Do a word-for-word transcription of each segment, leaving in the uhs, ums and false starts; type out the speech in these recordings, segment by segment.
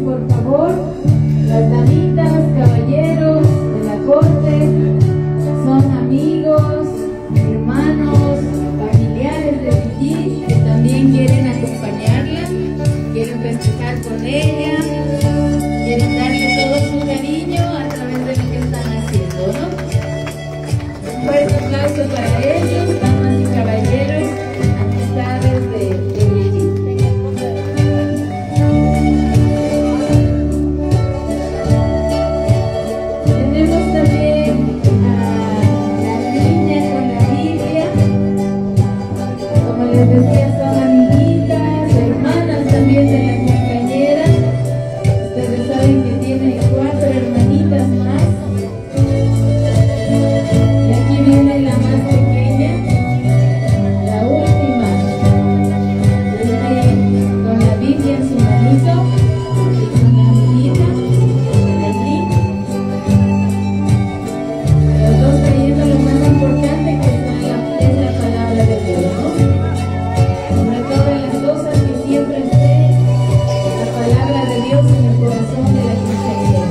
por favor. Las damitas, caballeros de la corte son amigos, hermanos, familiares de Brigitte que también quieren acompañarla, quieren festejar con ella, quieren darle todo su cariño a través de lo que están haciendo, ¿no? Un fuerte aplauso para ellos, damas y caballeros, amistades de, de Brigitte. Tenemos también a la niña con la Biblia, como les decía, son amiguitas, hermanas también de la compañera. Ustedes saben que tiene cuatro hermanitas más. Y aquí viene la más pequeña, la última. Viene con la Biblia en su manito, es una amiguita, Aileen. Los dos creyendo lo más importante que es la, es la palabra de Dios, ¿no? Sobre todas las cosas, que siempre esté la palabra de Dios en el corazón de la cristianidad.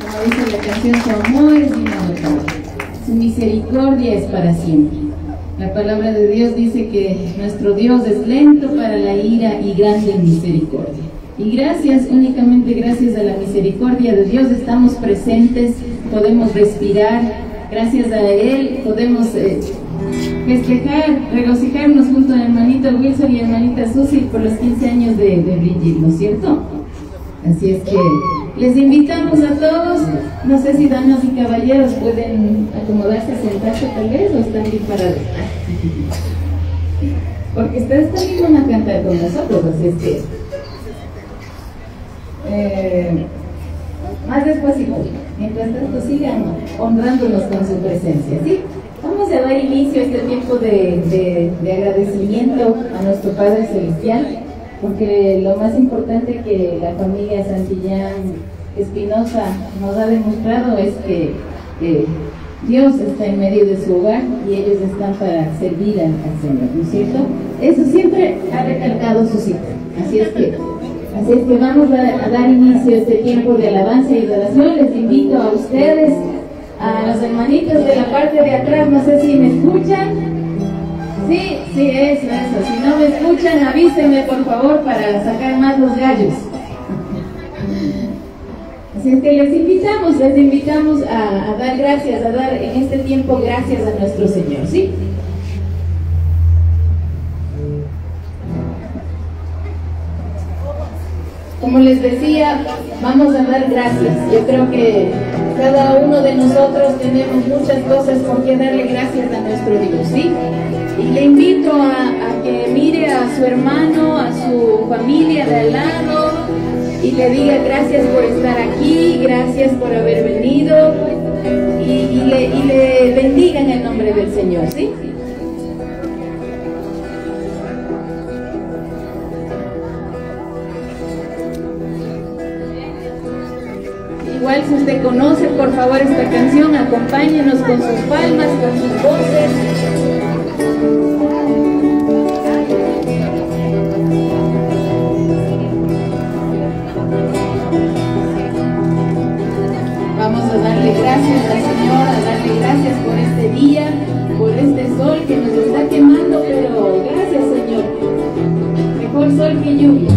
como dice la canción, su amor es inagotable, su misericordia es para siempre. La palabra de Dios dice que nuestro Dios es lento para la ira y grande en misericordia. Y gracias, únicamente gracias a la misericordia de Dios estamos presentes, podemos respirar, gracias a Él podemos eh, festejar, regocijarnos junto al hermanito Wilson y hermanita Susi por los quince años de, de Brigitte, ¿no es cierto? Así es que les invitamos a todos, no sé si damas y caballeros pueden acomodarse, sentarse tal vez, o están bien parados. Porque ustedes también van a cantar con nosotros, así es que eh, más despacito, mientras tanto sigan honrándonos con su presencia, ¿sí? Vamos a dar inicio a este tiempo de, de, de agradecimiento a nuestro Padre Celestial, porque lo más importante que la familia Santillán Espinosa nos ha demostrado es que eh, Dios está en medio de su hogar y ellos están para servir al, al Señor, ¿no es cierto? Eso siempre ha recalcado su cita. Así es que, así es que vamos a, a dar inicio a este tiempo de alabanza y adoración. Les invito a ustedes, a los hermanitos de la parte de atrás, no sé si me escuchan. Sí, sí, eso, eso. Si no me escuchan, avísenme por favor para sacar más los gallos. Así es que les invitamos, les invitamos a, a dar gracias, a dar en este tiempo gracias a nuestro Señor, ¿sí? Como les decía, vamos a dar gracias. Yo creo que cada uno de nosotros tenemos muchas cosas por qué darle gracias a nuestro Dios, ¿sí? Y le invito a, a que mire a su hermano, a su familia de al lado y le diga gracias por estar aquí, gracias por haber venido y, y, le, y le bendiga en el nombre del Señor, ¿sí? Igual si usted conoce por favor esta canción, acompáñenos con sus palmas, con sus voces. Vamos a darle gracias al Señor, a darle gracias por este día, por este sol que nos está quemando, pero gracias Señor, mejor sol que lluvia.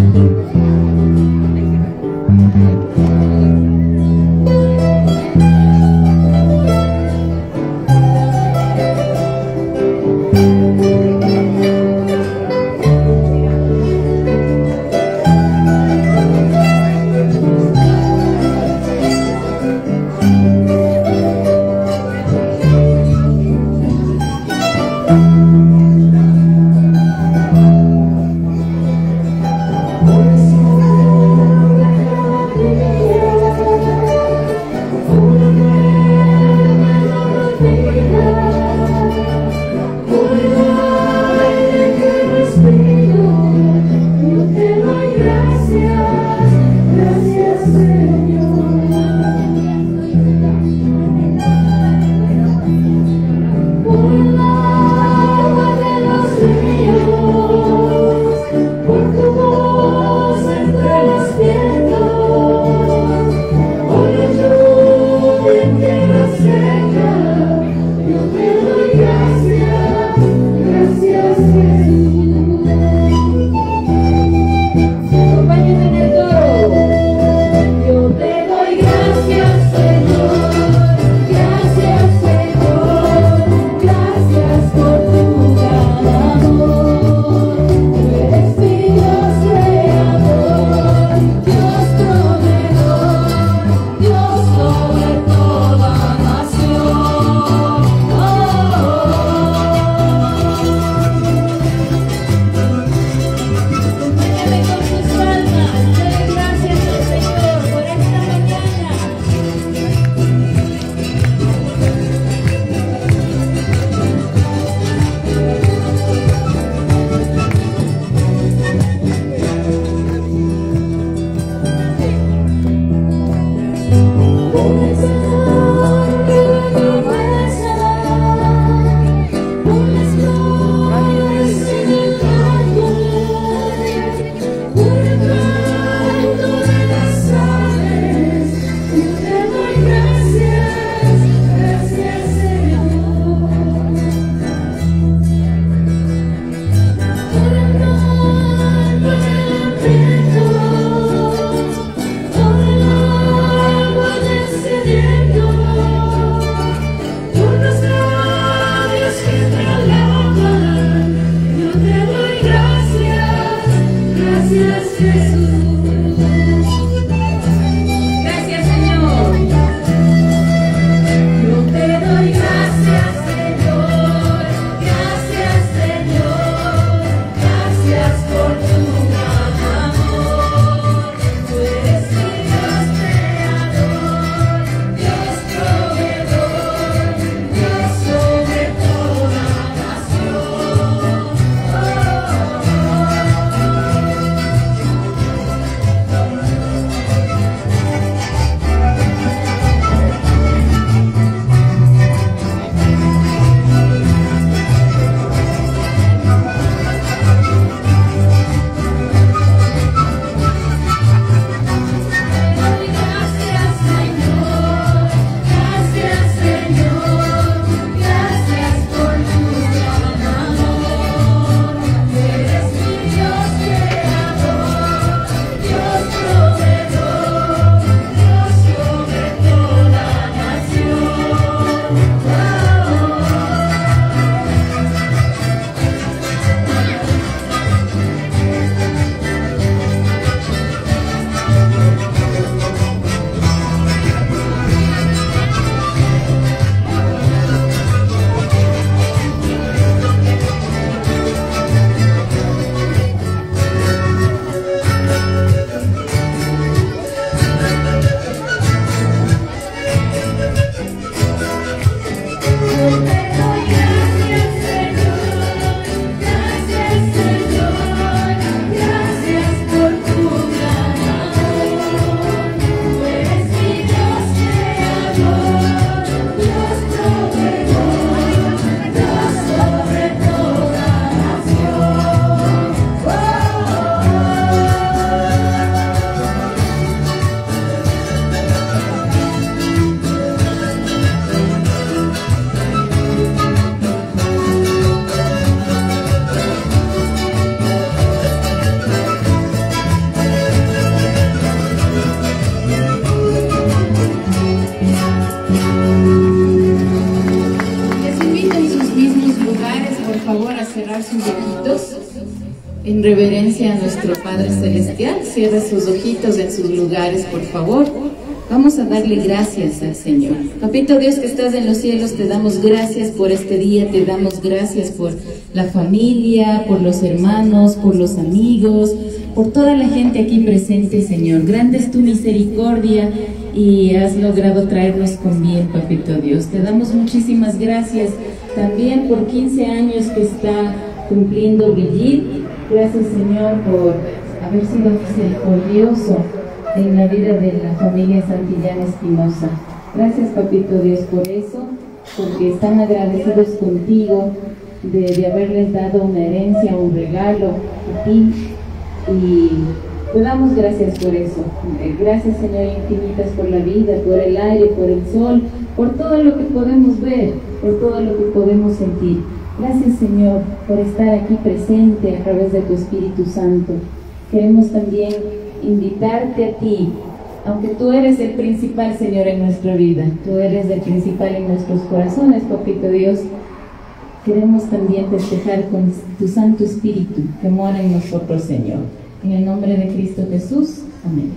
En reverencia a nuestro Padre Celestial, cierra sus ojitos en sus lugares, por favor. Vamos a darle gracias al Señor. Papito Dios que estás en los cielos, te damos gracias por este día, te damos gracias por la familia, por los hermanos, por los amigos, por toda la gente aquí presente, Señor. Grande es tu misericordia y has logrado traernos con bien, Papito Dios. Te damos muchísimas gracias también por quince años que está cumpliendo Brigitte. Gracias, Señor, por haber sido misericordioso en la vida de la familia Santillán Espinosa. Gracias, Papito Dios, por eso, porque están agradecidos contigo de, de haberles dado una herencia, un regalo a ti, y te damos gracias por eso. Gracias, Señor, infinitas por la vida, por el aire, por el sol, por todo lo que podemos ver, por todo lo que podemos sentir. Gracias, Señor, por estar aquí presente a través de tu Espíritu Santo. Queremos también invitarte a ti, aunque tú eres el principal, Señor, en nuestra vida, tú eres el principal en nuestros corazones, Papito Dios. Queremos también festejar con tu Santo Espíritu que mora en nosotros, Señor. En el nombre de Cristo Jesús, amén.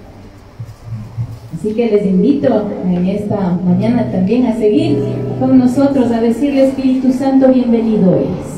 Así que les invito en esta mañana también a seguir con nosotros, a decirle: Espíritu Santo, bienvenido eres.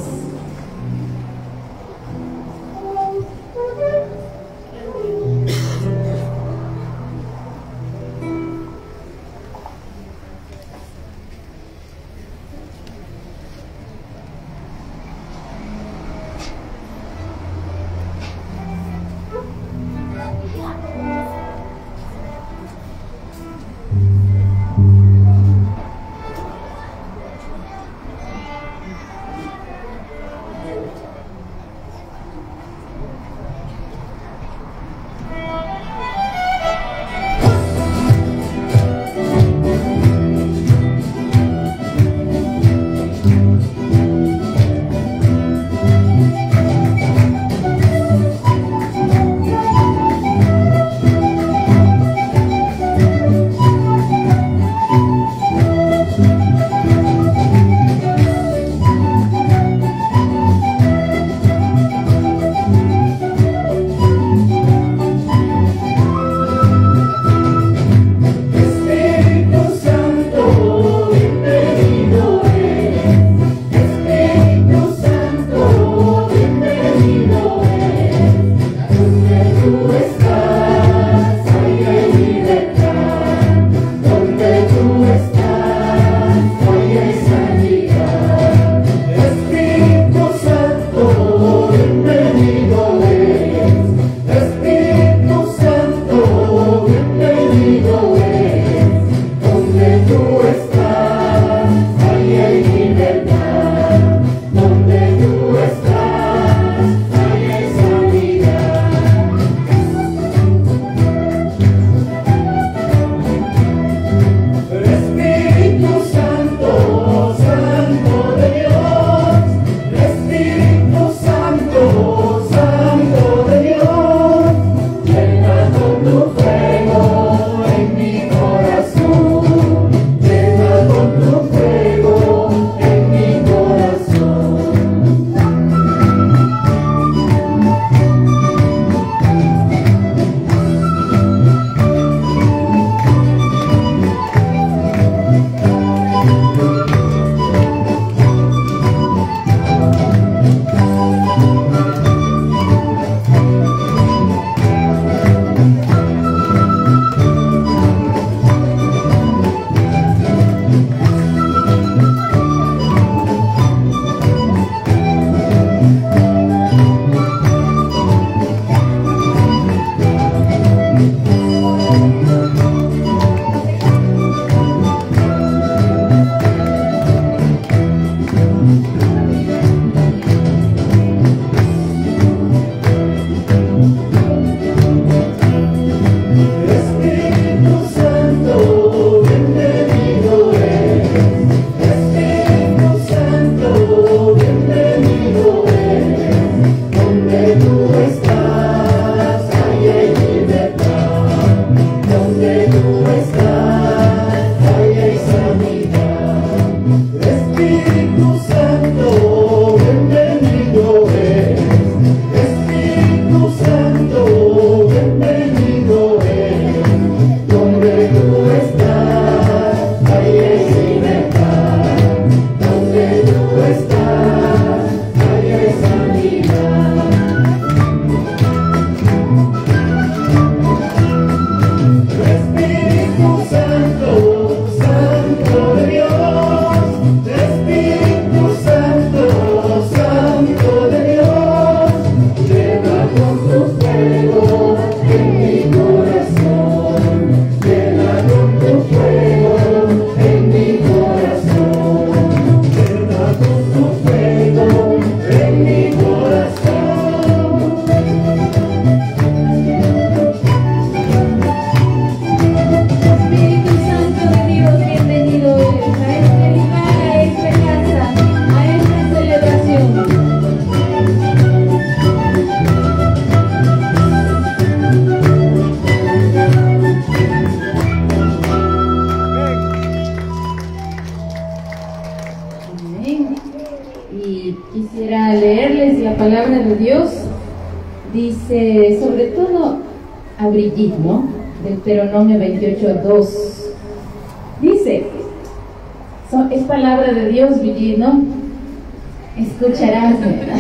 la palabra de Dios dice, sobre todo a Brigitte, ¿no? Deuteronomio veintiocho, dos. Dice, so, es palabra de Dios, Brigitte, ¿no? Escucharás, ¿verdad?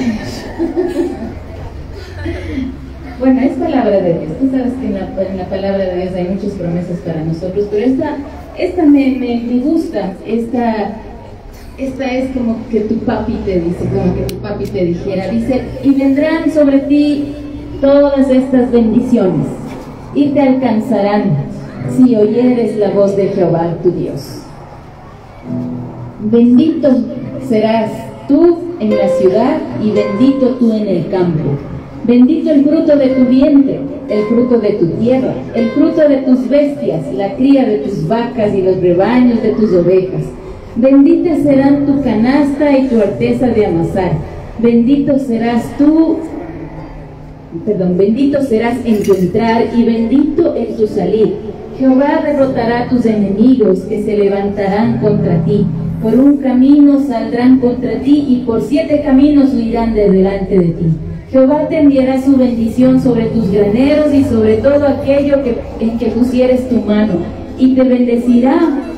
Bueno, es palabra de Dios. Tú sabes que en la, en la palabra de Dios hay muchas promesas para nosotros, pero esta, esta me, me, me gusta. Esta, esta es como que tu papi te dice, como que tu papi te dijera. Dice, y vendrán sobre ti todas estas bendiciones, y te alcanzarán si oyeres la voz de Jehová tu Dios. Bendito serás tú en la ciudad y bendito tú en el campo. Bendito el fruto de tu vientre, el fruto de tu tierra, el fruto de tus bestias, la cría de tus vacas y los rebaños de tus ovejas. Benditas serán tu canasta y tu arteza de amasar. Bendito serás tú, perdón, bendito serás en tu entrar y bendito en tu salir. Jehová derrotará a tus enemigos que se levantarán contra ti. Por un camino saldrán contra ti y por siete caminos huirán de delante de ti. Jehová te enviará su bendición sobre tus graneros y sobre todo aquello que, en que pusieres tu mano, y te bendecirá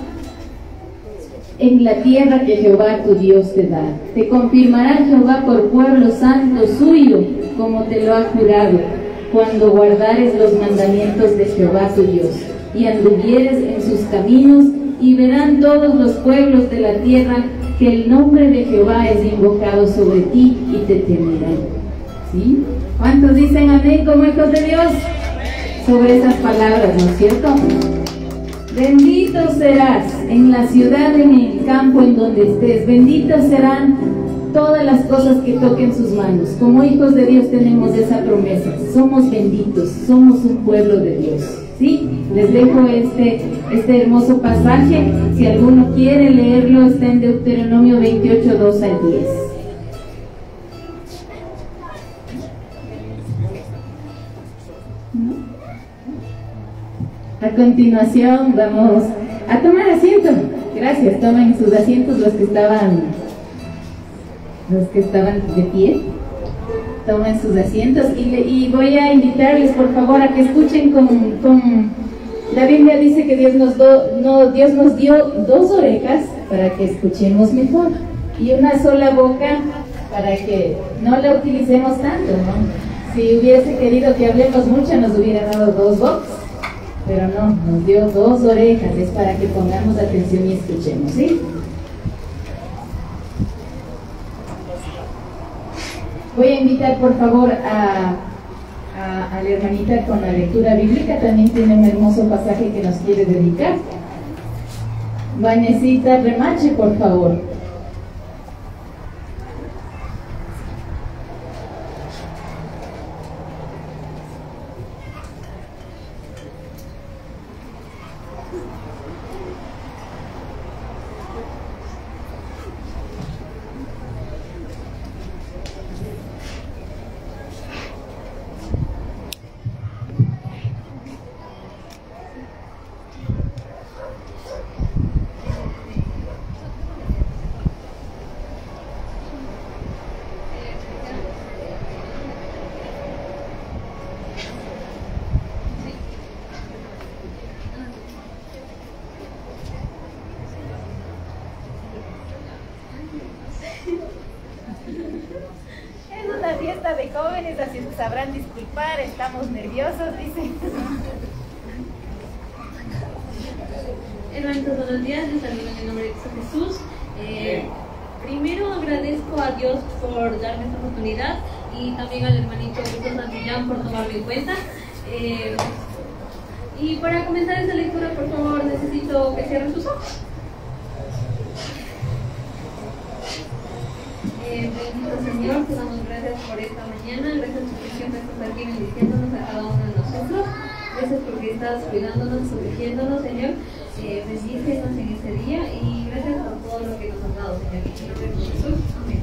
en la tierra que Jehová tu Dios te da. Te confirmará Jehová por pueblo santo suyo, como te lo ha jurado, cuando guardares los mandamientos de Jehová tu Dios, y anduvieres en sus caminos, y verán todos los pueblos de la tierra que el nombre de Jehová es invocado sobre ti, y te temerán. ¿Sí? ¿Cuántos dicen amén como hijos de Dios? Sobre esas palabras, ¿no es cierto? Bendito serás en la ciudad, en el campo, en donde estés. Benditas serán todas las cosas que toquen sus manos. Como hijos de Dios tenemos esa promesa. Somos benditos, somos un pueblo de Dios. ¿Sí? Les dejo este, este hermoso pasaje. Si alguno quiere leerlo, está en Deuteronomio veintiocho, dos al diez. A continuación vamos a tomar asiento. Gracias, tomen sus asientos los que estaban los que estaban de pie. Tomen sus asientos y, le, y voy a invitarles por favor a que escuchen con, con la Biblia dice que Dios nos, do, no, Dios nos dio dos orejas para que escuchemos mejor y una sola boca para que no la utilicemos tanto, ¿no? Si hubiese querido que hablemos mucho nos hubiera dado dos bocas. Pero no, nos dio dos orejas, es para que pongamos atención y escuchemos, ¿sí? Voy a invitar por favor a, a, a la hermanita con la lectura bíblica, también tiene un hermoso pasaje que nos quiere dedicar. Vanecita Remache, por favor. De jóvenes, así que sabrán disculpar, estamos nerviosos, dicen. Hermanitos, buenos días, les saludo en el nombre de Jesús. Eh, primero agradezco a Dios por darme esta oportunidad y también al hermanito Víctor Santillán por tomarme en cuenta. Eh, y para comenzar esta lectura, por favor, necesito que cierren sus ojos. Eh, bendito Señor, te damos gracias por esta mañana, gracias porque siempre estás aquí bendiciéndonos a cada uno de nosotros, gracias porque estás cuidándonos, protegiéndonos, Señor, eh, bendícenos en este día y gracias por todo lo que nos has dado, Señor, en el nombre de Jesús, amén.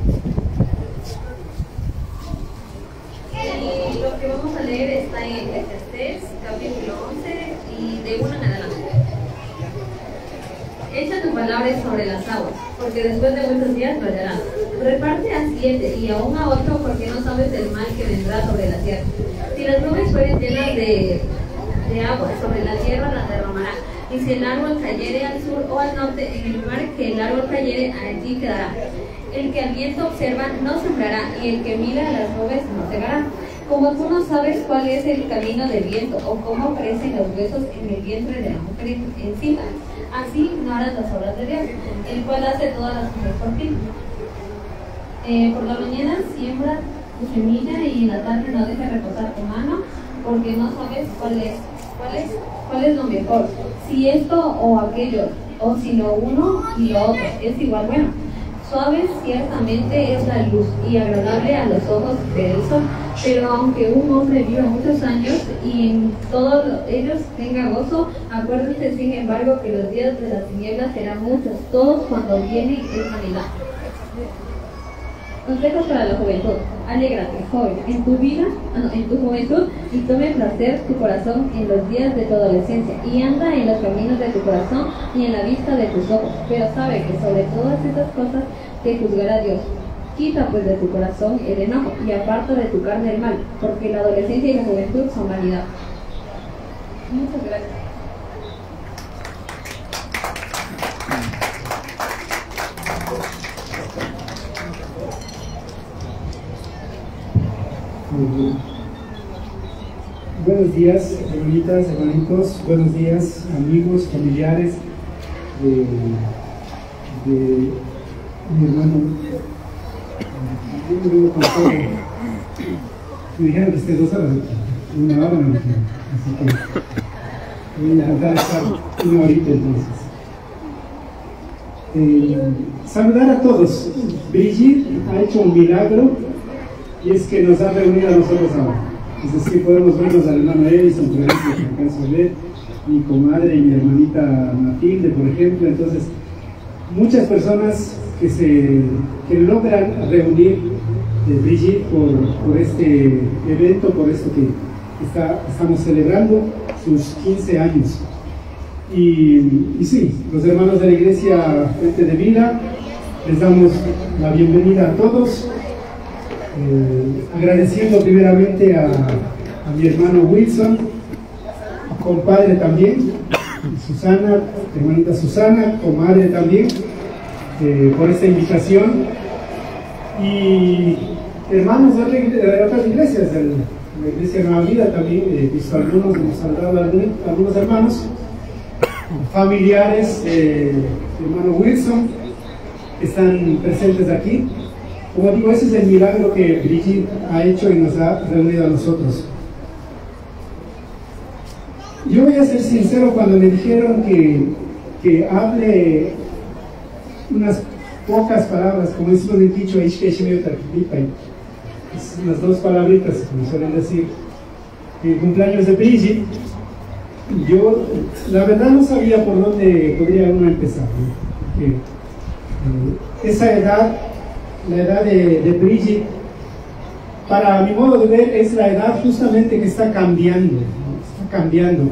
Y lo que vamos a leer está en Eclesiastés, capítulo once y de uno en adelante. Echa tu palabra sobre las aguas, porque después de muchos días lo hallarás. Reparte a siete y aún a ocho, porque no sabes el mal que vendrá sobre la tierra. Si las nubes fueren llenas de, de agua, sobre la tierra las derramará. Y si el árbol cayere al sur o al norte, en el lugar que el árbol cayere, allí quedará. El que al viento observa no sembrará, y el que mira a las nubes no cegará. Como tú no sabes cuál es el camino del viento, o cómo crecen los huesos en el vientre de la mujer encima, así no harás las obras de Dios, el cual hace todas las cosas por ti. Eh, por la mañana siembra tu semilla, y en la tarde no dejes reposar tu mano, porque no sabes cuál es, cuál es, cuál es lo mejor, si esto o aquello, o si lo uno y lo otro es igual bueno. Suave ciertamente es la luz y agradable a los ojos del sol, pero aunque un hombre viva muchos años y en todos ellos tenga gozo, acuérdense sin embargo que los días de las tinieblas serán muchos, todos cuando vienen es vanidad. Consejos para la juventud. Alégrate, joven, en tu vida, no, en tu juventud, y tome placer tu corazón en los días de tu adolescencia, y anda en los caminos de tu corazón y en la vista de tus ojos, pero sabe que sobre todas estas cosas te juzgará Dios. Quita pues de tu corazón el enojo, y aparta de tu carne el mal, porque la adolescencia y la juventud son vanidad. Muchas gracias. Buenos días, hermanitas, hermanitos, buenos días, amigos, familiares de, de mi hermano. Yo me con todo. Me dijeron que esté dos horas, una hora me dijeron, así que voy a intentar estar una horita entonces. Eh, saludar a todos. Brigitte ha hecho un milagro, y es que nos ha reunido a nosotros ahora. Es decir, podemos vernos al hermano Edison, por ejemplo, que alcanzo a ver, mi comadre y mi hermanita Matilde, por ejemplo. Entonces, muchas personas que se que logran reunir eh, Brigitte por, por este evento, por esto que está, estamos celebrando, sus quince años. Y, y sí, los hermanos de la iglesia Frente de Vida, les damos la bienvenida a todos. Eh, agradeciendo primeramente a, a mi hermano Wilson, compadre también, Susana, hermanita Susana, comadre también, eh, por esta invitación, y hermanos de, de otras iglesias, de la iglesia Nueva Vida también, he eh, visto algunos, hemos saludado a algunos, algunos hermanos, familiares de hermano Wilson, que están presentes aquí. Como digo, ese es el milagro que Brigitte ha hecho y nos ha reunido a nosotros. Yo voy a ser sincero, cuando me dijeron que, que hable unas pocas palabras, como decimos en dicho, unas dos palabritas, como suelen decir, el cumpleaños de Brigitte, yo la verdad no sabía por dónde podría uno empezar, ¿no? Porque, eh, esa edad, la edad de, de Brigitte, para mi modo de ver, es la edad justamente que está cambiando, ¿no? Está cambiando.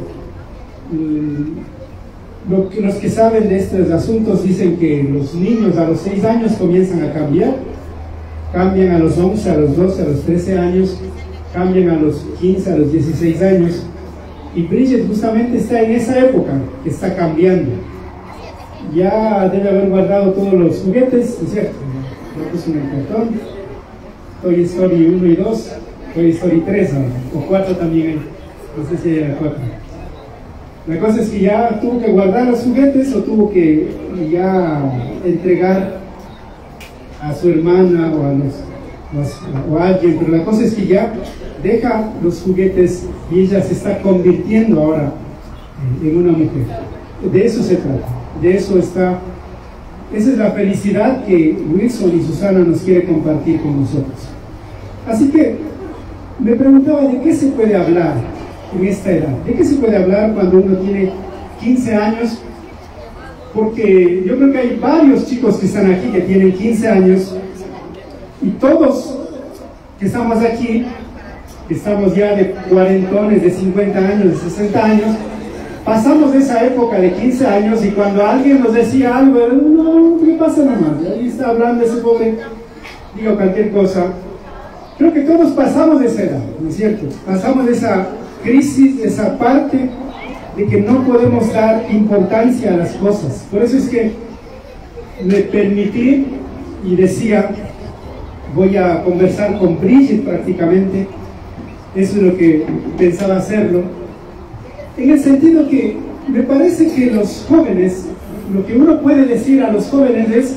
Lo que, los que saben de estos asuntos dicen que los niños a los seis años comienzan a cambiar, cambian a los once, a los doce, a los trece años, cambian a los quince, a los dieciséis años, y Brigitte justamente está en esa época que está cambiando. Ya debe haber guardado todos los juguetes, ¿no es cierto? Creo que es un cartón. Toy Story uno y dos, Toy Story tres ahora, o cuatro también hay, no sé si hay cuatro. La cosa es que ya tuvo que guardar los juguetes, o tuvo que ya entregar a su hermana o a, los, los, o a alguien, pero la cosa es que ya deja los juguetes y ella se está convirtiendo ahora en una mujer. De eso se trata, de eso está. Esa es la felicidad que Wilson y Susana nos quiere compartir con nosotros. Así que me preguntaba de qué se puede hablar en esta edad. ¿De qué se puede hablar cuando uno tiene quince años? Porque yo creo que hay varios chicos que están aquí que tienen quince años, y todos que estamos aquí, que estamos ya de cuarentones, de cincuenta años, de sesenta años, pasamos esa época de quince años y cuando alguien nos decía algo, no, ¿qué pasa nada más? Ahí está hablando ese pobre, digo cualquier cosa. Creo que todos pasamos de esa edad, ¿no es cierto? Pasamos de esa crisis, de esa parte de que no podemos dar importancia a las cosas. Por eso es que me permití y decía, voy a conversar con Brigitte prácticamente, eso es lo que pensaba hacerlo, en el sentido que me parece que los jóvenes, lo que uno puede decir a los jóvenes es,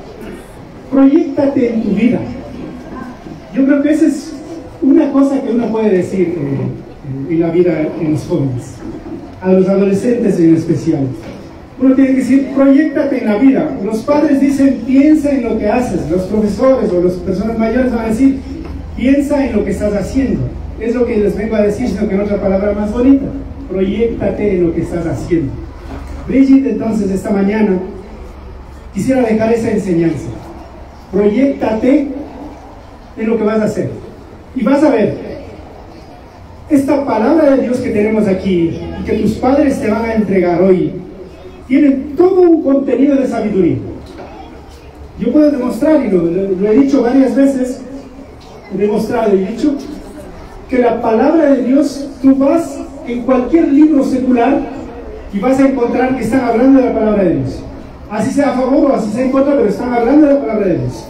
proyéctate en tu vida. Yo creo que esa es una cosa que uno puede decir eh, en la vida en los jóvenes, a los adolescentes en especial. Uno tiene que decir, proyéctate en la vida. Los padres dicen, piensa en lo que haces. Los profesores o las personas mayores van a decir, piensa en lo que estás haciendo. Es lo que les vengo a decir, sino que en otra palabra más bonita. Proyéctate en lo que estás haciendo. Brigitte, entonces, esta mañana, quisiera dejar esa enseñanza. Proyéctate en lo que vas a hacer. Y vas a ver, esta palabra de Dios que tenemos aquí, y que tus padres te van a entregar hoy, tiene todo un contenido de sabiduría. Yo puedo demostrar, y lo, lo, lo he dicho varias veces, he demostrado y he dicho, que la palabra de Dios, tú vas en cualquier libro secular y vas a encontrar que están hablando de la palabra de Dios. Así sea a favor o así sea en contra, pero están hablando de la palabra de Dios.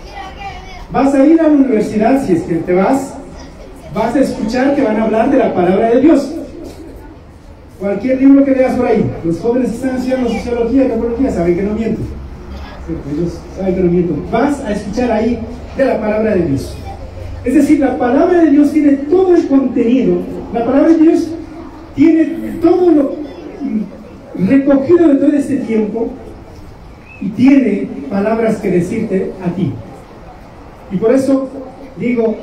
Vas a ir a la universidad, si es que te vas, vas a escuchar que van a hablar de la palabra de Dios. Cualquier libro que leas por ahí, los jóvenes que están estudiando sociología y antropología saben que no miento. Ellos saben que no miento. Vas a escuchar ahí de la palabra de Dios. Es decir, la palabra de Dios tiene todo el contenido, la palabra de Dios tiene todo lo recogido de todo este tiempo y tiene palabras que decirte a ti. Y por eso digo,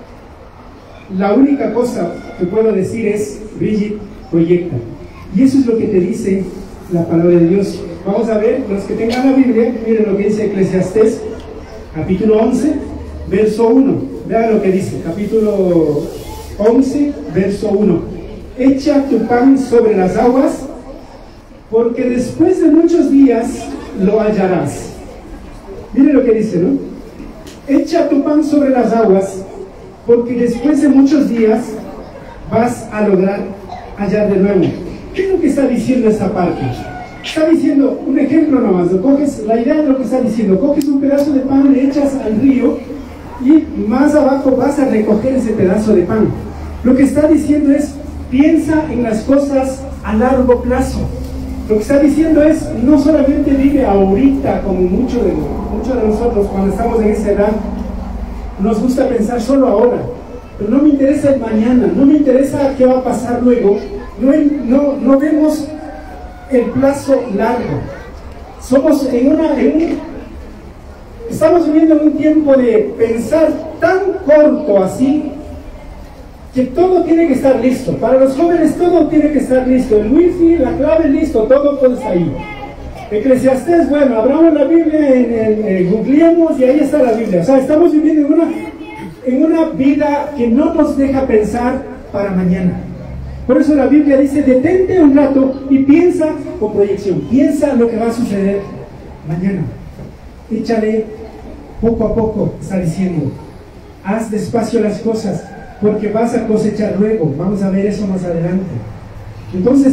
la única cosa que puedo decir es, Brigitte, proyecta. Y eso es lo que te dice la palabra de Dios. Vamos a ver, los que tengan la Biblia, miren lo que dice Eclesiastés, capítulo once, verso uno. Vean lo que dice, capítulo once, verso uno. Echa tu pan sobre las aguas, porque después de muchos días lo hallarás. Miren lo que dice, ¿no? Echa tu pan sobre las aguas, porque después de muchos días vas a lograr hallar de nuevo. ¿Qué es lo que está diciendo esta parte? Está diciendo, un ejemplo nomás, ¿no? Coges la idea de lo que está diciendo, coges un pedazo de pan, le echas al río y más abajo vas a recoger ese pedazo de pan. Lo que está diciendo es, piensa en las cosas a largo plazo. Lo que está diciendo es, no solamente vive ahorita, como muchos de, mucho de nosotros cuando estamos en esa edad, nos gusta pensar solo ahora, pero no me interesa el mañana, no me interesa qué va a pasar luego, no, no, no vemos el plazo largo. Somos en una, en un, estamos viviendo en un tiempo de pensar tan corto así, que todo tiene que estar listo. Para los jóvenes todo tiene que estar listo, el wifi, la clave, listo, todo, todo está ahí. Eclesiastés, bueno, abramos la Biblia, en, en, en, googleemos y ahí está la Biblia. O sea, estamos viviendo en una, en una vida que no nos deja pensar para mañana. Por eso la Biblia dice, detente un rato y piensa con proyección, piensa lo que va a suceder mañana. Échale poco a poco, está diciendo, haz despacio las cosas, porque vas a cosechar luego. Vamos a ver eso más adelante. Entonces,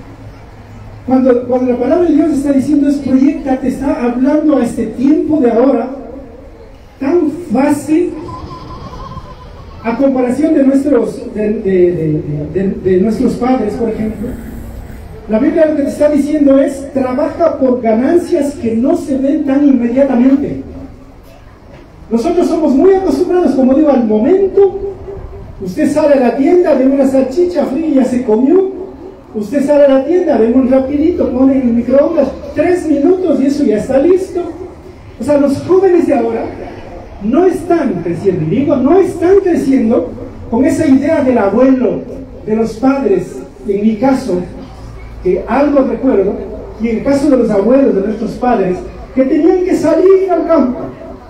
cuando, cuando la palabra de Dios está diciendo es proyéctate, está hablando a este tiempo de ahora tan fácil a comparación de nuestros de, de, de, de, de, de nuestros padres, por ejemplo. La Biblia lo que te está diciendo es, trabaja por ganancias que no se ven tan inmediatamente. Nosotros somos muy acostumbrados, como digo, al momento. Usted sale a la tienda, ve una salchicha fría y ya se comió. Usted sale a la tienda, ve un rapidito, pone en el microondas tres minutos y eso ya está listo. O sea, los jóvenes de ahora no están creciendo, y digo, no están creciendo con esa idea del abuelo, de los padres, en mi caso, que algo recuerdo, y en el caso de los abuelos, de nuestros padres, que tenían que salir al campo,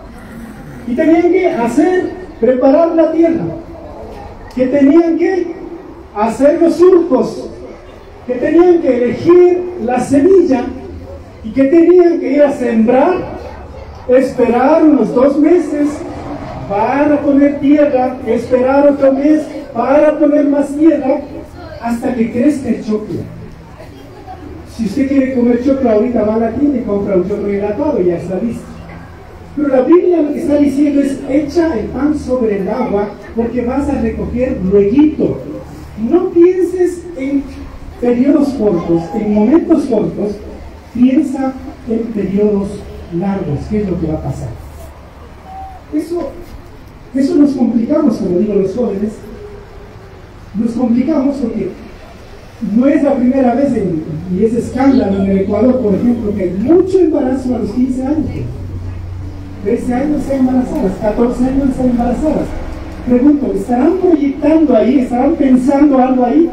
y tenían que hacer, preparar la tierra, que tenían que hacer los surcos, que tenían que elegir la semilla y que tenían que ir a sembrar, esperar unos dos meses para poner tierra, esperar otro mes para poner más tierra, hasta que crezca el choclo. Si usted quiere comer choclo ahorita, va a la tienda y compra un choclo enlatado y ya está listo. Pero la Biblia lo que está diciendo es: echa el pan sobre el agua, porque vas a recoger lueguito. No pienses en periodos cortos, en momentos cortos, piensa en periodos largos. ¿Qué es lo que va a pasar? Eso, eso nos complicamos, como digo los jóvenes, nos complicamos porque no es la primera vez, en, y es escándalo en el Ecuador, por ejemplo, que hay mucho embarazo a los quince años. trece años están embarazadas, catorce años están embarazadas. Pregunto, ¿estarán proyectando ahí, estarán pensando algo ahí?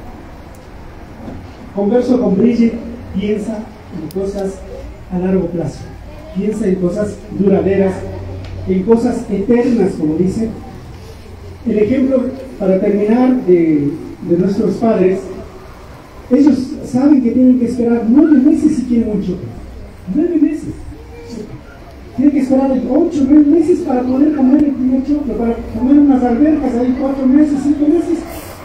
Converso con Bridget, piensa en cosas a largo plazo, piensa en cosas duraderas, en cosas eternas, como dice. El ejemplo, para terminar, de, de nuestros padres, ellos saben que tienen que esperar nueve meses si quieren un chocolate. Nueve meses. Tienen que esperar ocho, nueve meses para poder comer el primer chocolate, para comer unas albercas ahí cuatro meses, cinco meses.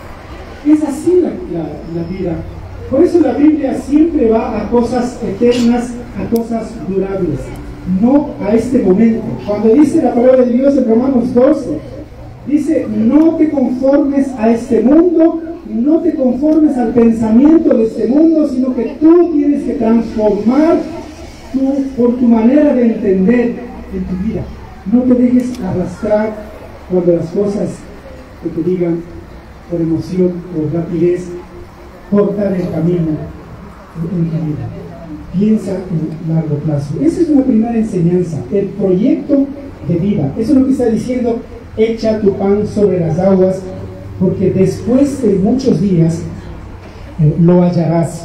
Es así la, la, la vida. Por eso la Biblia siempre va a cosas eternas, a cosas durables, no a este momento. Cuando dice la palabra de Dios en Romanos doce, dice: no te conformes a este mundo, no te conformes al pensamiento de este mundo, sino que tú tienes que transformar tú, por tu manera de entender en tu vida. No te dejes arrastrar cuando las cosas que te digan por emoción, por rapidez, cortar el camino en tu vida. Piensa en largo plazo. Esa es una primera enseñanza, el proyecto de vida. Eso es lo que está diciendo: echa tu pan sobre las aguas, porque después de muchos días eh, lo hallarás.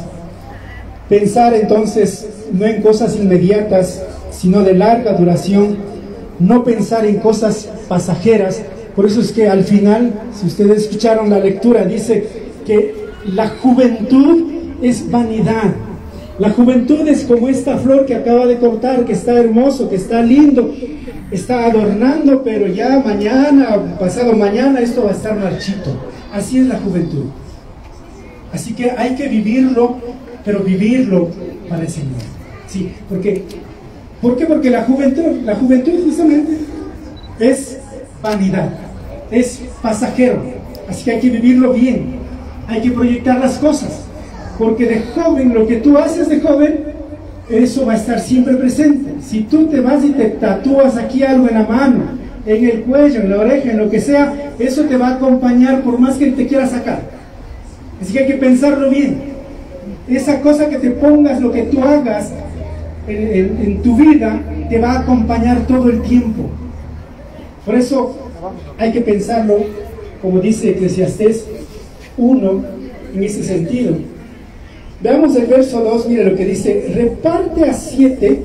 Pensar entonces no en cosas inmediatas, sino de larga duración. No pensar en cosas pasajeras. Por eso es que al final, si ustedes escucharon la lectura, dice que la juventud es vanidad. La juventud es como esta flor que acaba de cortar, que está hermoso, que está lindo, está adornando, pero ya mañana, pasado mañana, esto va a estar marchito. Así es la juventud. Así que hay que vivirlo, pero vivirlo para el Señor. Sí, porque, ¿por qué? Porque la juventud, la juventud justamente es vanidad, es pasajero. Así que hay que vivirlo bien, hay que proyectar las cosas, porque de joven, lo que tú haces de joven, eso va a estar siempre presente. Si tú te vas y te tatúas aquí algo en la mano, en el cuello, en la oreja, en lo que sea, eso te va a acompañar por más que te quiera sacar. Así que hay que pensarlo bien. Esa cosa que te pongas, lo que tú hagas en, en, en tu vida, te va a acompañar todo el tiempo. Por eso hay que pensarlo, como dice Eclesiastés uno, en ese sentido. Veamos el verso dos, mire lo que dice: reparte a siete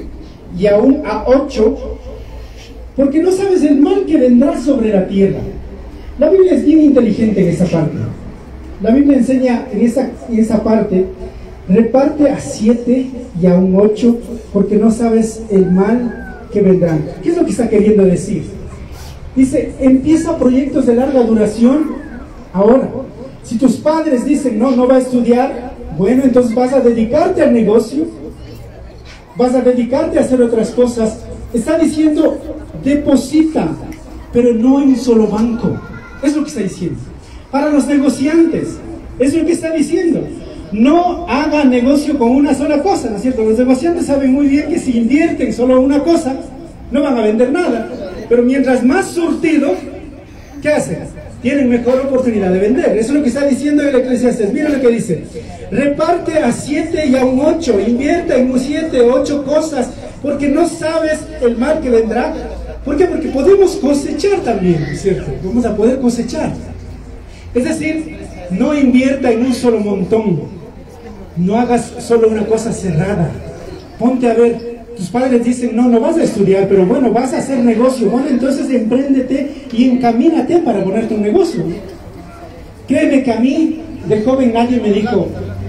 y aún a ocho, porque no sabes el mal que vendrá sobre la tierra. La Biblia es bien inteligente en esa parte. La Biblia enseña en esa, en esa parte: reparte a siete y a un ocho, porque no sabes el mal que vendrán. ¿Qué es lo que está queriendo decir? Dice: empieza proyectos de larga duración ahora. Si tus padres dicen no, no va a estudiar, bueno, entonces vas a dedicarte al negocio, vas a dedicarte a hacer otras cosas. Está diciendo: deposita, pero no en un solo banco. Es lo que está diciendo. Para los negociantes, es lo que está diciendo. No haga negocio con una sola cosa, ¿no es cierto? Los negociantes saben muy bien que si invierten solo una cosa, no van a vender nada. Pero mientras más surtido, ¿qué hacen? Tienen mejor oportunidad de vender. Eso es lo que está diciendo el Eclesiastés. Mira lo que dice: reparte a siete y a un ocho, invierta en un siete o ocho cosas, porque no sabes el mal que vendrá. ¿Por qué? Porque podemos cosechar también, ¿no es cierto? Vamos a poder cosechar. Es decir, no invierta en un solo montón, no hagas solo una cosa cerrada. Ponte a ver. Tus padres dicen, no, no vas a estudiar, pero bueno, vas a hacer negocio. Bueno, entonces empréndete y encamínate para ponerte un negocio. Créeme que a mí, de joven, nadie me dijo,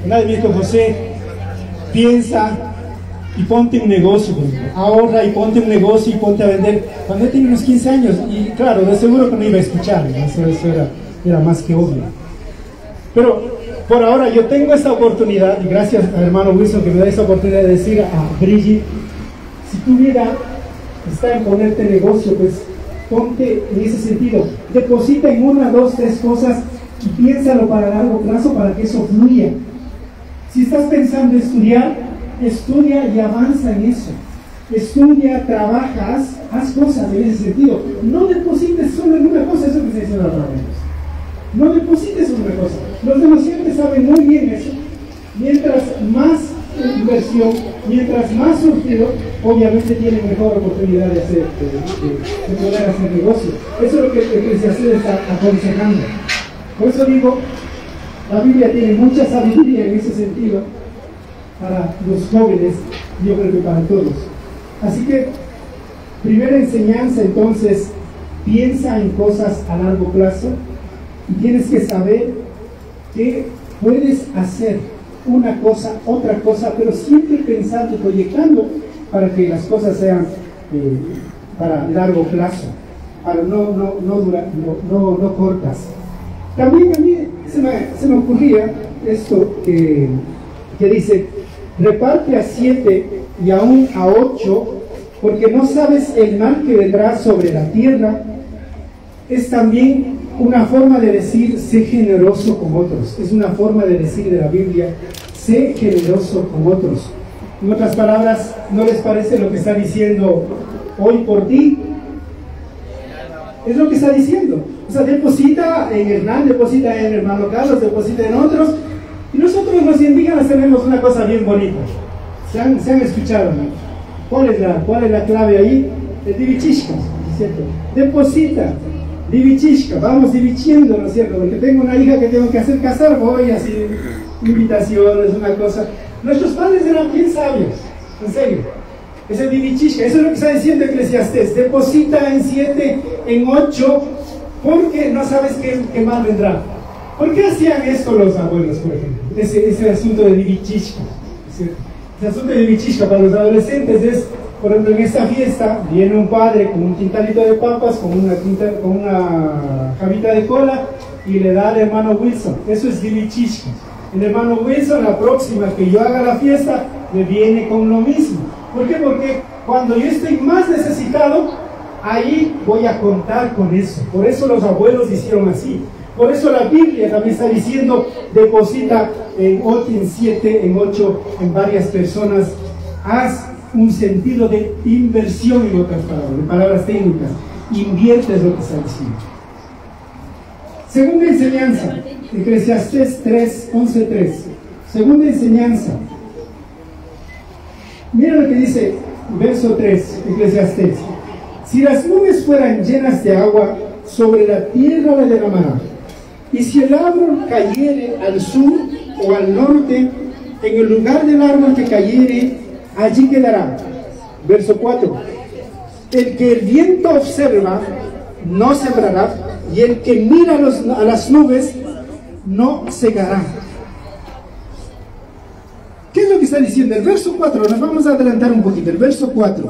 Nadie me dijo, José, piensa y ponte un negocio, ahorra y ponte un negocio y ponte a vender. Cuando yo tenía unos quince años, y claro, de seguro que no iba a escuchar, ¿no? eso, eso era, era más que obvio. Pero por ahora yo tengo esta oportunidad, y gracias al hermano Wilson que me da esta oportunidad de decir a Brigitte, si tu vida está en ponerte negocio, pues ponte en ese sentido, deposita en una, dos, tres cosas y piénsalo para largo plazo para que eso fluya. Si estás pensando estudiar, estudia y avanza en eso. Estudia, trabaja, haz, haz cosas en ese sentido. No deposites solo en una cosa, eso que se dice la otra vez. No deposites en una cosa. Los demasiados saben muy bien eso. Mientras más inversión, mientras más surtido, obviamente tienen mejor oportunidad de hacer, de, de, de poder hacer negocio. Eso es lo que el Eclesiastés está aconsejando. Por eso digo, la Biblia tiene mucha sabiduría en ese sentido para los jóvenes, yo creo que para todos. Así que, primera enseñanza entonces, piensa en cosas a largo plazo y tienes que saber que puedes hacer una cosa, otra cosa, pero siempre pensando, proyectando para que las cosas sean eh, para largo plazo, para no, no, no, dura, no, no, no cortas. También a mí se me, se me ocurría esto que, que dice, reparte a siete y aún a ocho, porque no sabes el mal que vendrá sobre la tierra. Es también una forma de decir, sé generoso con otros. Es una forma de decir de la Biblia, sé generoso con otros. En otras palabras, ¿no les parece lo que está diciendo hoy por ti? Es lo que está diciendo. O sea, deposita en Hernán, deposita en el hermano Carlos, deposita en otros. Y nosotros los indígenas tenemos una cosa bien bonita. ¿Se han, se han escuchado, ¿no? ¿Cuál es la, cuál es la clave ahí? El divichishka, ¿cierto? Deposita, divichishka, vamos divichiendo, ¿no es cierto? Porque tengo una hija que tengo que hacer casar, voy así, invitaciones, una cosa. Nuestros padres eran bien sabios, en serio. Es el divichishka, eso es lo que está diciendo Eclesiastés. Deposita en siete, en ocho, porque no sabes qué, qué mal vendrá. ¿Por qué hacían esto los abuelos, por ejemplo? Ese, ese asunto de divichishka, ¿cierto? Ese asunto de divichishka para los adolescentes es, por ejemplo, en esta fiesta viene un padre con un quintalito de papas, con una, quinta, con una javita de cola y le da al hermano Wilson. Eso es divichishka. El hermano Wilson, la próxima que yo haga la fiesta, me viene con lo mismo. ¿Por qué? Porque cuando yo estoy más necesitado, ahí voy a contar con eso. Por eso los abuelos hicieron así. Por eso la Biblia también está diciendo, deposita en ocho, en siete, en ocho, en varias personas. Haz un sentido de inversión, en otras palabras, de palabras técnicas. Invierte es lo que está diciendo. Segunda enseñanza, Eclesiastés tres, once, tres. Segunda enseñanza. Mira lo que dice, verso tres, Eclesiastés. Si las nubes fueran llenas de agua, sobre la tierra la derramará. Y si el árbol cayere al sur o al norte, en el lugar del árbol que cayere, allí quedará. Verso cuatro. El que el viento observa, no sembrará, y el que mira a, los, a las nubes, no segará. ¿Qué es lo que está diciendo? El verso cuatro, nos vamos a adelantar un poquito. El verso cuatro.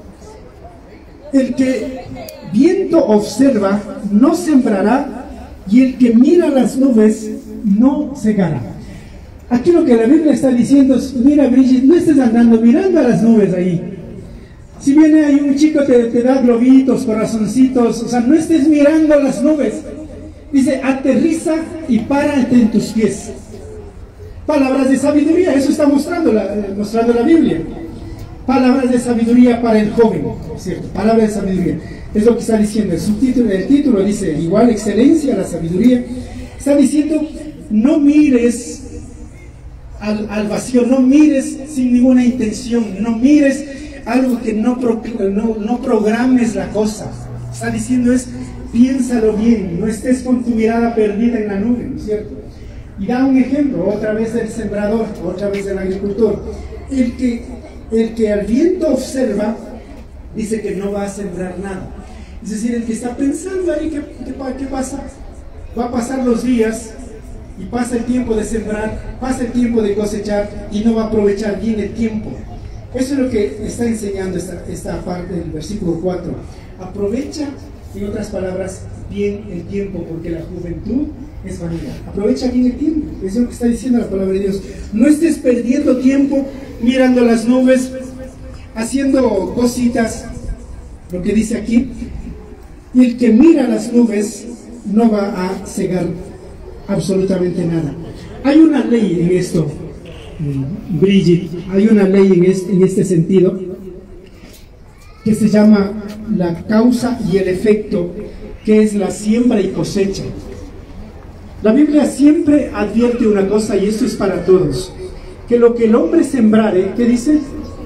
El que viento observa, no sembrará, y el que mira las nubes, no segará. Aquí lo que la Biblia está diciendo es, mira Brigitte, no estés andando mirando a las nubes ahí. Si viene ahí un chico te, te da globitos, corazoncitos, o sea, no estés mirando las nubes. Dice, aterriza y párate en tus pies. Palabras de sabiduría, eso está mostrando la, mostrando la Biblia. Palabras de sabiduría para el joven, ¿cierto? Palabras de sabiduría. Es lo que está diciendo. El subtítulo, el título dice, igual excelencia, la sabiduría. Está diciendo, no mires al, al vacío, no mires sin ninguna intención, no mires algo que no, pro, no, no programes la cosa. Está diciendo es, piénsalo bien, no estés con tu mirada perdida en la nube, ¿no es cierto? Y da un ejemplo, otra vez del sembrador, otra vez del agricultor. El que, el que al viento observa, dice que no va a sembrar nada. Es decir, el que está pensando ahí, ¿qué, qué, qué pasa? Va a pasar los días y pasa el tiempo de sembrar, pasa el tiempo de cosechar y no va a aprovechar bien el tiempo. Eso es lo que está enseñando esta, esta parte del versículo cuatro. Aprovecha, en otras palabras, bien el tiempo, porque la juventud es vanidad. Aprovecha bien el tiempo, eso es lo que está diciendo la palabra de Dios. No estés perdiendo tiempo mirando las nubes, haciendo cositas, lo que dice aquí. Y el que mira las nubes no va a cegar absolutamente nada. Hay una ley en esto, Brigitte, hay una ley en este, en este sentido, que se llama la causa y el efecto, que es la siembra y cosecha. La Biblia siempre advierte una cosa, y esto es para todos, que lo que el hombre sembrare, ¿qué dice?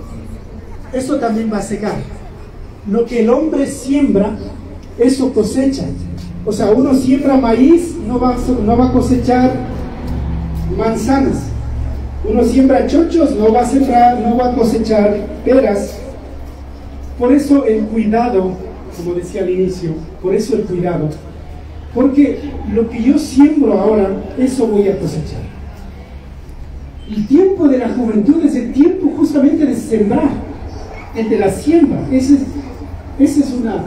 Eso también va a segar. Lo que el hombre siembra, eso cosecha. O sea, uno siembra maíz, no va, no va a cosechar manzanas. Uno siembra chochos, no va a sembrar, no va a cosechar peras. Por eso el cuidado, como decía al inicio, por eso el cuidado, porque lo que yo siembro ahora, eso voy a cosechar. El tiempo de la juventud es el tiempo justamente de sembrar, el de la siembra. Esa es, esa es una,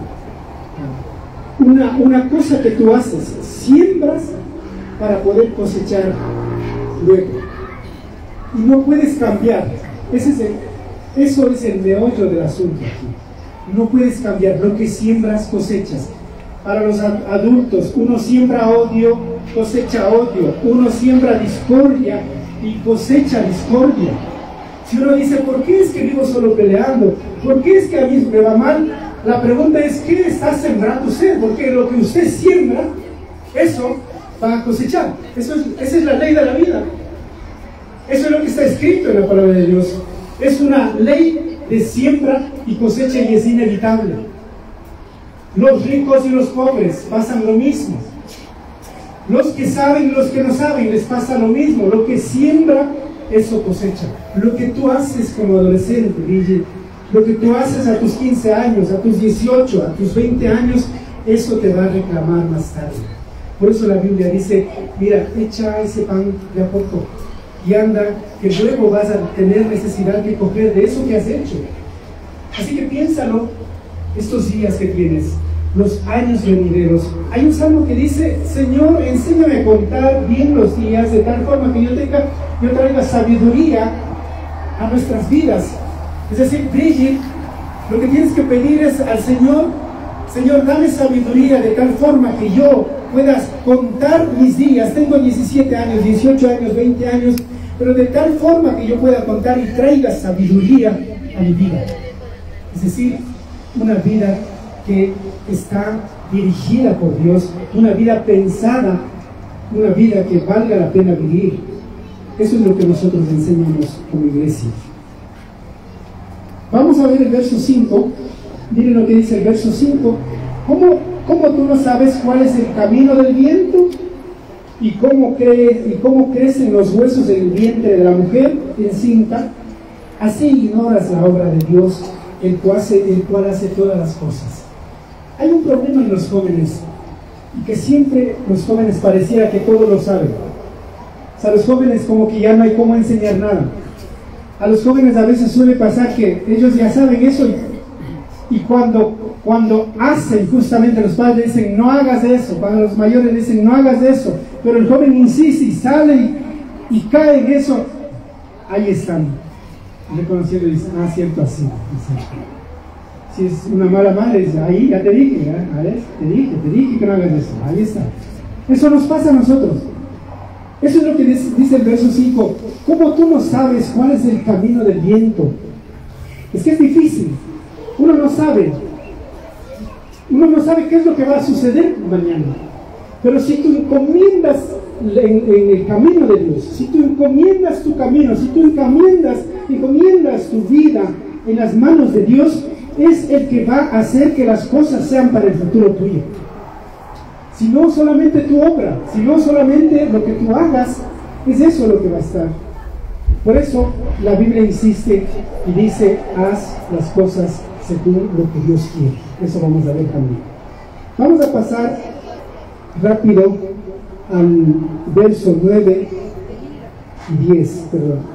una, una cosa que tú haces, siembras para poder cosechar luego. Y no puedes cambiar. Ese es el, eso es el meollo del asunto aquí. No puedes cambiar. Lo que siembras, cosechas. Para los adultos, uno siembra odio, cosecha odio. Uno siembra discordia y cosecha discordia. Si uno dice, ¿por qué es que vivo solo peleando? ¿Por qué es que a mí me va mal? La pregunta es, ¿qué está sembrando usted? Porque lo que usted siembra, eso va a cosechar. Eso es, esa es la ley de la vida. Eso es lo que está escrito en la palabra de Dios. Es una ley de siembra y cosecha y es inevitable. Los ricos y los pobres pasan lo mismo. Los que saben y los que no saben les pasa lo mismo. Lo que siembra, eso cosecha. Lo que tú haces como adolescente, Brigitte, lo que tú haces a tus quince años, a tus dieciocho, a tus veinte años, eso te va a reclamar más tarde. Por eso la Biblia dice, mira, echa ese pan de a poco y anda, que luego vas a tener necesidad de coger de eso que has hecho. Así que piénsalo estos días que tienes, los años venideros. Hay un salmo que dice, Señor, enséñame a contar bien los días de tal forma que yo tenga, yo traiga sabiduría a nuestras vidas. Es decir, Brigitte, lo que tienes que pedir es al Señor, Señor, dame sabiduría de tal forma que yo pueda contar mis días. Tengo diecisiete años, dieciocho años, veinte años, pero de tal forma que yo pueda contar y traiga sabiduría a mi vida. Es decir, una vida que está dirigida por Dios, una vida pensada, una vida que valga la pena vivir. Eso es lo que nosotros enseñamos como iglesia. Vamos a ver el verso cinco. Miren lo que dice el verso cinco. ¿Cómo, cómo tú no sabes cuál es el camino del viento? ¿Y cómo, cree, ¿Y cómo crecen los huesos del vientre de la mujer encinta? Así ignoras la obra de Dios, el cual hace, el cual hace todas las cosas. Hay un problema en los jóvenes, y que siempre los jóvenes pareciera que todo lo saben. O sea, los jóvenes como que ya no hay cómo enseñar nada. A los jóvenes a veces suele pasar que ellos ya saben eso y, y cuando, cuando hacen, justamente los padres dicen no hagas eso, cuando los mayores dicen no hagas eso, pero el joven insiste y sale y, y cae en eso, ahí están reconociendo y dicen, ah, cierto, así, así. Si es una mala madre, dice, ahí ya te dije, ¿eh? A ver, te dije, te dije que no hagas eso, ahí está. Eso nos pasa a nosotros. Eso es lo que dice el verso cinco. ¿Cómo tú no sabes cuál es el camino del viento? Es que es difícil. Uno no sabe. Uno no sabe qué es lo que va a suceder mañana. Pero si tú encomiendas en, en el camino de Dios, si tú encomiendas tu camino, si tú encomiendas, encomiendas tu vida en las manos de Dios, es el que va a hacer que las cosas sean para el futuro tuyo. Si no solamente tu obra, si no solamente lo que tú hagas, es eso lo que va a estar. Por eso la Biblia insiste y dice, haz las cosas según lo que Dios quiere. Eso vamos a ver también. Vamos a pasar rápido al verso nueve y diez, perdón.